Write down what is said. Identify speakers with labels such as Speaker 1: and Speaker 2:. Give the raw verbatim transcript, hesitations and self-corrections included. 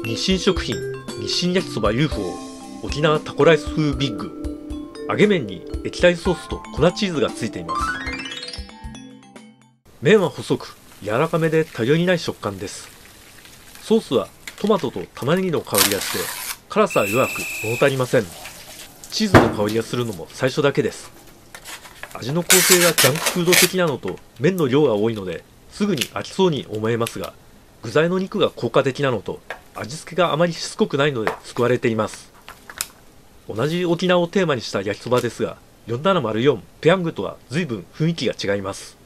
Speaker 1: 日清食品日清焼きそば ユーフォー 沖縄タコライス風ビッグ。揚げ麺に液体ソースと粉チーズがついています。麺は細く柔らかめで頼りない食感です。ソースはトマトと玉ねぎの香りがして辛さは弱く物足りません。チーズの香りがするのも最初だけです。味の構成がジャンクフード的なのと麺の量が多いのですぐに飽きそうに思えますが、具材の肉が効果的なのと味付けがあまりしつこくないので救われています。同じ沖縄をテーマにした焼きそばですが、よんななまるよんペヤングとは随分雰囲気が違います。